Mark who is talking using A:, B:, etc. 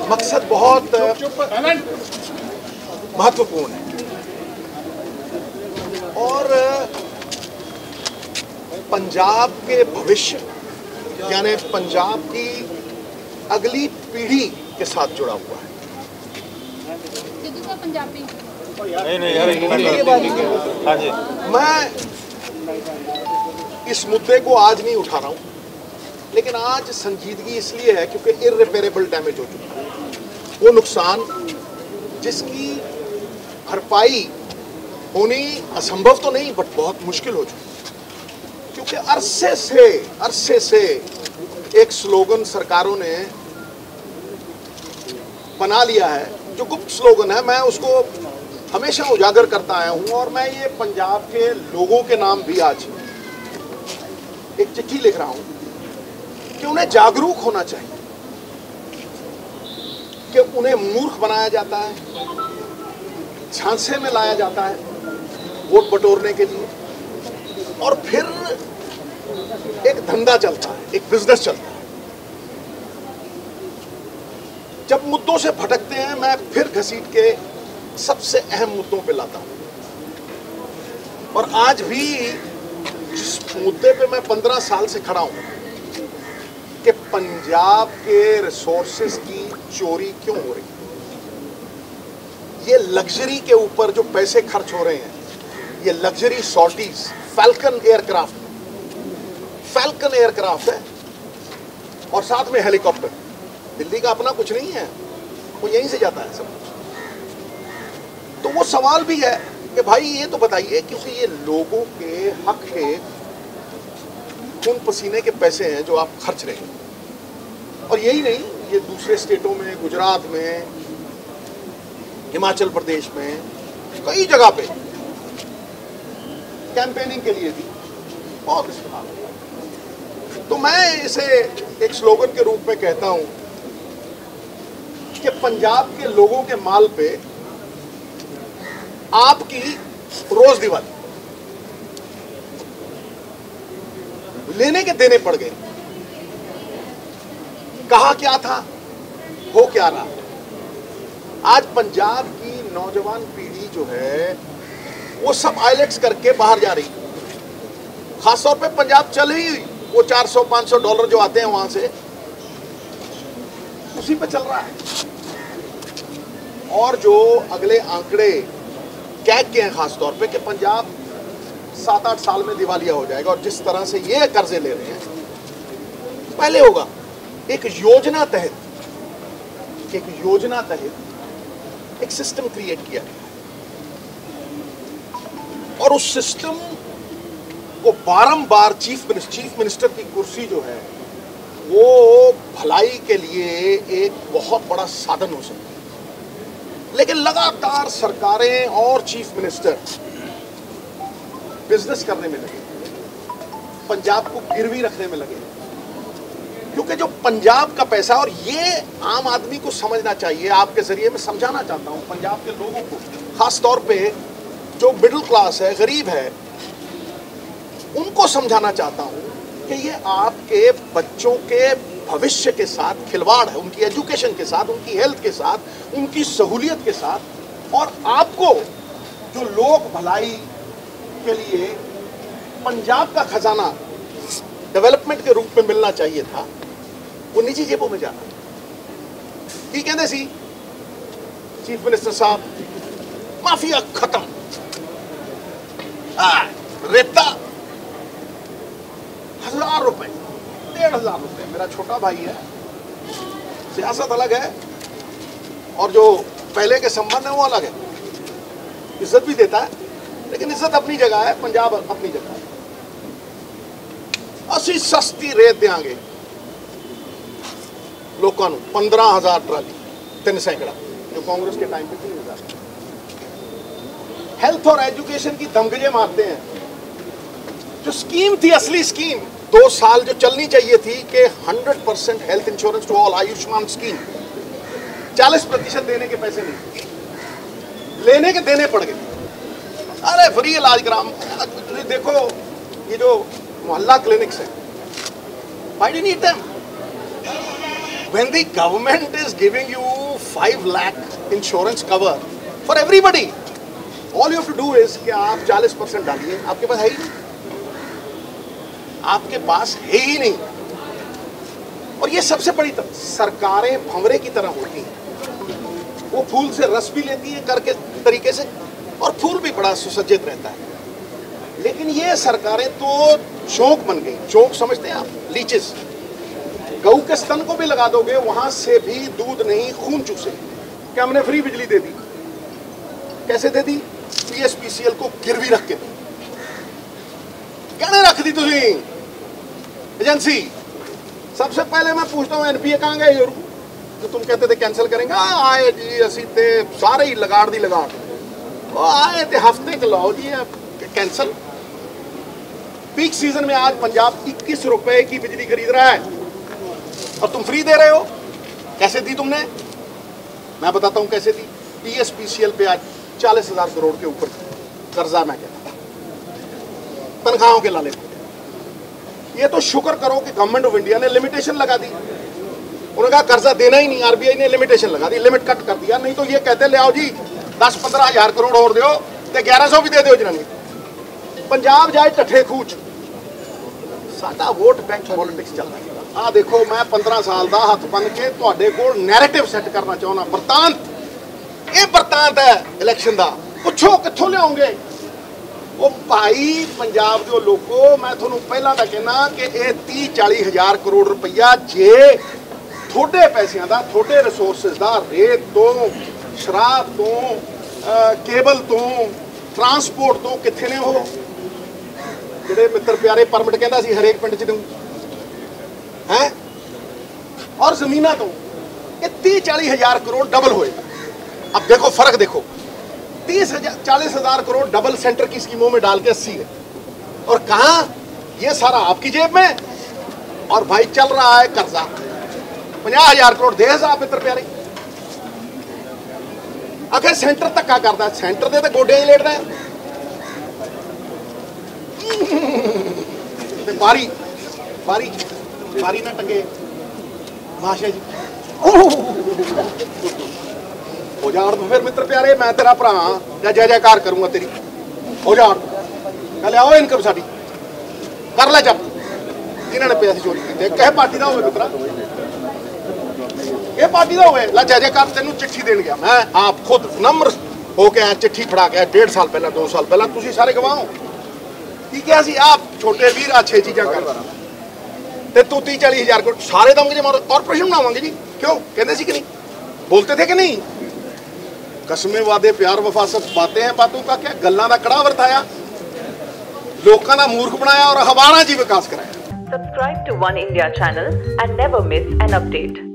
A: मकसद बहुत महत्वपूर्ण है और पंजाब के भविष्य यानी पंजाब की अगली पीढ़ी के साथ जुड़ा हुआ है।
B: पंजाबी
A: मैं इस मुद्दे को आज नहीं उठा रहा हूं, लेकिन आज संजीदगी इसलिए है क्योंकि इररिपेरेबल डैमेज हो चुका है। वो नुकसान जिसकी भरपाई होनी असंभव तो नहीं बट बहुत मुश्किल हो चुकी है, क्योंकि अरसे से एक स्लोगन सरकारों ने बना लिया है जो गुप्त स्लोगन है। मैं उसको हमेशा उजागर करता आया हूं और मैं ये पंजाब के लोगों के नाम भी आज एक चिट्ठी लिख रहा हूं कि उन्हें जागरूक होना चाहिए कि उन्हें मूर्ख बनाया जाता है, झांसे में लाया जाता है वोट बटोरने के लिए, और फिर एक धंधा चलता है, एक बिजनेस चलता है। जब मुद्दों से भटकते हैं मैं फिर घसीट के सबसे अहम मुद्दों पे लाता हूं, और आज भी जिस मुद्दे पे मैं 15 साल से खड़ा हूं कि पंजाब के रिसोर्सेज की चोरी क्यों हो रही है, ये लग्जरी के ऊपर जो पैसे खर्च हो रहे हैं, ये लग्जरी सॉर्टीज, फैल्कन एयरक्राफ्ट है और साथ में हेलीकॉप्टर। दिल्ली का अपना कुछ नहीं है, वो यहीं से जाता है सब कुछ। तो वो सवाल भी है कि भाई ये तो बताइए, क्योंकि ये लोगों के हक के खून पसीने के पैसे हैं जो आप खर्च रहे हैं। और यही नहीं, ये दूसरे स्टेटों में, गुजरात में, हिमाचल प्रदेश में, कई जगह पे कैंपेनिंग के लिए भी बहुत इस्तेमाल होता है। तो मैं इसे एक स्लोगन के रूप में कहता हूं कि पंजाब के लोगों के माल पे आपकी रोज दिवाली, लेने के देने पड़ गए। कहा क्या था, हो क्या रहा। आज पंजाब की नौजवान पीढ़ी जो है वो सब आईलेट्स करके बाहर जा रही, खासतौर पे पंजाब चल ही वो $400-500 जो आते हैं वहां से, उसी पे चल रहा है। और जो अगले आंकड़े कैग के हैं खासतौर पे कि पंजाब 7-8 साल में दिवालिया हो जाएगा, और जिस तरह से ये कर्जे ले रहे हैं पहले होगा। एक योजना तहत एक सिस्टम क्रिएट किया गया और उस सिस्टम को बारंबार चीफ मिनिस्टर की कुर्सी जो है वो भलाई के लिए एक बहुत बड़ा साधन हो सकता है। लेकिन लगातार सरकारें और चीफ मिनिस्टर बिजनेस करने में लगे, पंजाब को गिरवी रखने में लगे, क्योंकि जो पंजाब का पैसा, और ये आम आदमी को समझना चाहिए, आपके जरिए मैं समझाना चाहता हूं पंजाब के लोगों को, खास तौर पे जो मिडिल क्लास है, गरीब है, उनको समझाना चाहता हूं कि ये आपके बच्चों के भविष्य के साथ खिलवाड़ है, उनकी एजुकेशन के साथ, उनकी हेल्थ के साथ, उनकी सहूलियत के साथ। और आपको जो लोक भलाई के लिए पंजाब का खजाना डेवलपमेंट के रूप में मिलना चाहिए था, वो निजी जेबों में जाना। की कहते सी चीफ मिनिस्टर साहब, माफिया खत्म, रेता ₹1000, ₹1500। मेरा छोटा भाई है, सियासत अलग है और जो पहले के संबंध है वो अलग है। इज्जत भी देता है, लेकिन इज्जत अपनी जगह है, पंजाब अपनी जगह है। ਅਸੀਂ सस्ती रेत देंगे लोगों को, 15,000 ट्राली, 3 सैकड़ा, जो कांग्रेस के टाइम पे 3,000। हेल्थ और एजुकेशन की दमगजे मारते हैं। जो स्कीम थी, असली स्कीम 2 साल जो चलनी चाहिए थी कि 100% health insurance to all, Ayushman scheme, 40% देने के पैसे नहीं, लेने के देने पड़ गए। अरे फ्री इलाज ग्राम, देखो ये जो मोहल्ला क्लिनिक्स है, why do you need them? When the government is giving you 5 lakh insurance cover for everybody, all you have to do is कि आप 40% डालिए, आपके पास है ही नहीं, आपके पास है ही नहीं। और ये सबसे बड़ी सरकारें भंवरे की तरह होती हैं, वो फूल से रस भी लेती है करके तरीके से, और फूल भी बड़ा सुसज्जित रहता है, लेकिन ये सरकारें तो चौक बन गई। चौक समझते हैं आप? लीचेस, गऊ के स्तन को भी लगा दोगे, वहां से भी दूध नहीं खून चूसे। क्या हमने फ्री बिजली दे दी? कैसे दे दी? PSPCL को गिरवी रख के दी। कहने रख दी तुझी एजेंसी। सबसे पहले मैं पूछता हूँ NPA कहाँ गए? जो तुम कहते थे कैंसिल करेंगे, आए जी असी ते सारे ही लगाड़ दी लगाड़, वो आए थे हफ्ते के लाओ जी कैंसिल। पीक सीजन में आज पंजाब 21 रुपए की बिजली खरीद रहा है और तुम फ्री दे रहे हो। कैसे दी तुमने? मैं बताता हूं कैसे दी। PSPCL पे आज 40,000 करोड़ के ऊपर कर्जा, मैं कहता तनख्वाहों के लाले। ये तो शुक्र करो कि गवर्नमेंट ऑफ इंडिया ने लिमिटेशन लगा दी। उन्होंने कहा कर्जा देना ही नहीं, RBI ने लिमिटेशन लगा दी, लिमिट कट कर दिया। नहीं तो ये कहते ले आओ जी 10-15 हज़ार करोड़ और दो ते 1100 भी दे दो जनानी। पंजाब जाए टठे खूच। साडा वोट बैंक पॉलिटिक्स चल रहा है। आ देखो, मैं 15 साल का हथ बन के तुहाडे कोल नैरेटिव सैट करना चाहना। बरतांत, ये बरतांत है इलेक्शन का। पुछो कित्थों लियाओगे? वो भाई पंजाब के लोगों, मैं थोनू पहला तो कहना कि ये 30-40 हज़ार करोड़ रुपया जे थोड़े पैसों का, थोड़े रिसोर्सिस का, रेत तो, शराब तो, केबल तो, ट्रांसपोर्ट तो कितने ने हो? जेडे मित्र प्यारे परमिट कहता सी हरेक पिंड च दूं है, और जमीना तो ये 30-40 हज़ार करोड़ डबल होएगा। अब देखो फर्क, देखो 40 हज़ार करोड़ डबल सेंटर की स्कीमों में डाल के 80 है, और कहा ये सारा आपकी जेब में, और भाई चल रहा है कर्जा 50 हज़ार करोड़ दे साहब मित्र प्यारे। आखिर सेंटर धक्का करता है, सेंटर दे तो गोडे लेट रहा है। बारी बारी बारी ना टंगे भाषा जी हो जान तो फिर मित्र प्यारे, मैं तेरा भरा या जय जयकार करूंगा तेरी। हो जान कल आओ इनकम साड़ी कर ले जब जिन्होंने पैसे चोरी किए। कहे पार्टी का हो मित्रा, ये पार्टी का होवे ला जय जयकार। तेनू चिट्ठी देन गया मैं, आप खुद नम्र होके आया, चिट्ठी फड़ा के 1.5 साल पहला 2 साल पहला, तुसी सारे गवाओ की क्या सी आप छोटे वीर आ 6 चीज़ां कर ते तू 30-40 हज़ार करोड़ सारे दमगे जी, कॉर्पोरेशन बनावांगे जी। क्यों कहते सी कि नहीं? बोलते थे कि नहीं? कसमें वादे प्यार वफा सब बातें हैं, बातों का क्या गल्लां दा कड़ा वरताया, लोकां दा मूर्ख बनाया और हवाना जी विकास कराया।
B: Subscribe to One India channel and never miss an update.